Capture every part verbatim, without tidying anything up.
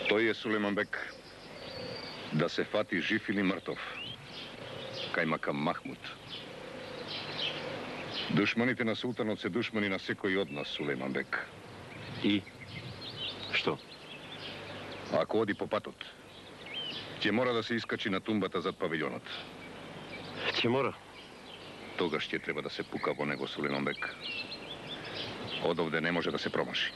To je Suleman Bek. Da se fati živ ili mrtov. Kajmaka Mahmud. Dušmanite na sultanovce, dušmani na sekoj od nas, Suleman Bek. I? Što? Ako odi po patot, će mora da se iskači na tumbata zad paviljonot. Će mora? Toga šće treba da se puka vo nego, Suleman Bek. Odovde ne može da se promaši.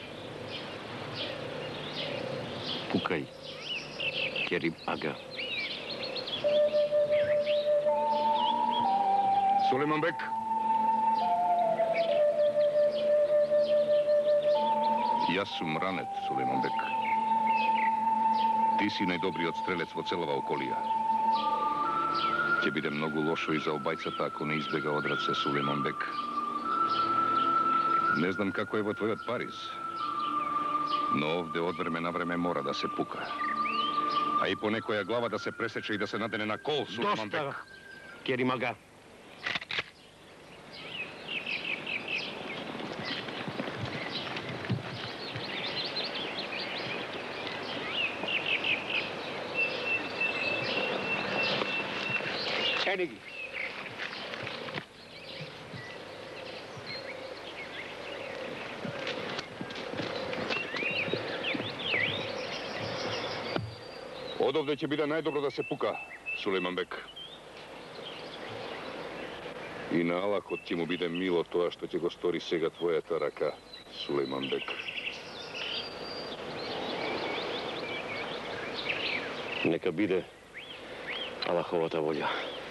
Pukaj, Kerim Aga. Suleman Bek. Ja sam ranet, Suleman Bek. Ti si najdobri odstrelec vo celova okolija. Će bude mnogo lošo i za obajcata ako ne izbjega odrace, Suleman Bek. Ne znam kako je vo tvoj od Pariz, no ovde od vreme na vreme mora da se puka. A i po nekoja glava da se preseče i da se nadene na kol, Suleman Bek. Dosta, Kerim Aga. Enigi. Odovde će biti najdobro da se puka, Suleman Bek. I na alahot će mu bide milo to što će go stori sega tvoja taraka, Suleman Bek. Neka bide Allahovata volja.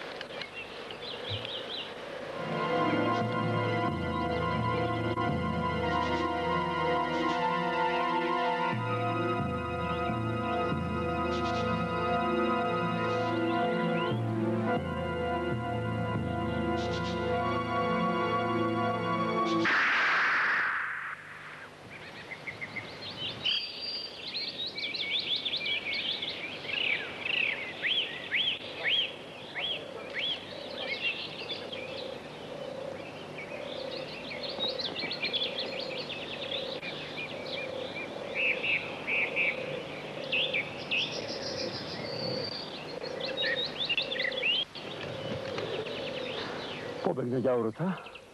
Pobegne đavrot, a?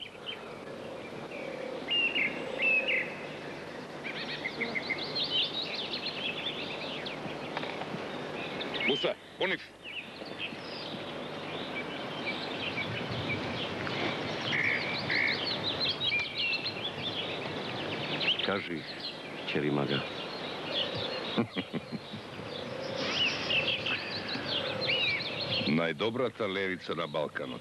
Musa, Bonif. Kaži, Kerim Aga. Najdobrata levica na Balkanot.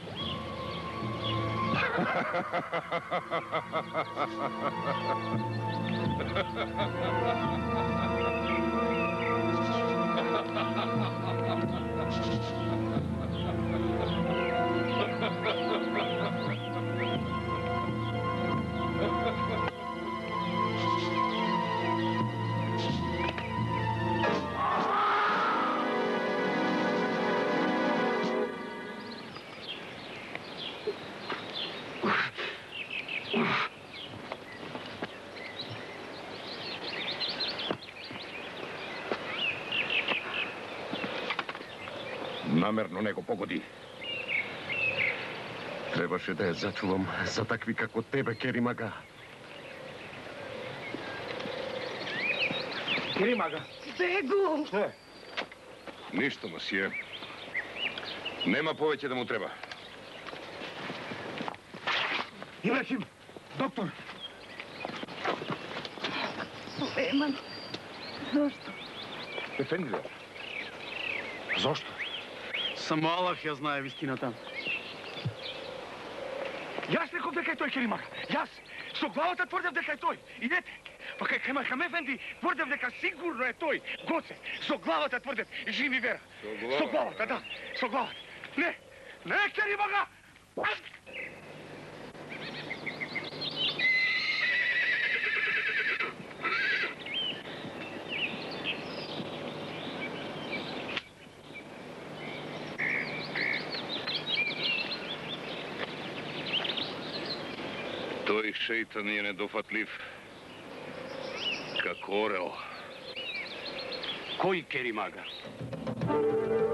Namerno nego pogodi. Trebaše da je začuvam za takvi kako tebe, Kerim Aga. Kerim Aga. Begu! Što je? Ništa, masije. Nema poveće da mu treba. Ibrahim, doktor. Suleman, zašto? Efendiler. Zašto? Samo Allah ja znaje vistiната. Јас реков дека е тој, Керим Ага. Јас со главата тврдев дека е тој. Идете. Па кај Кемал Хам Ефенди тврдев дека сигурно е тој. Гоце, со главата тврдев. Живи вера. Со главата, да. Со главата. Не, не, Керим Ага. Той шейтан je nedofatljiv, kako oreo. Кој Керимага?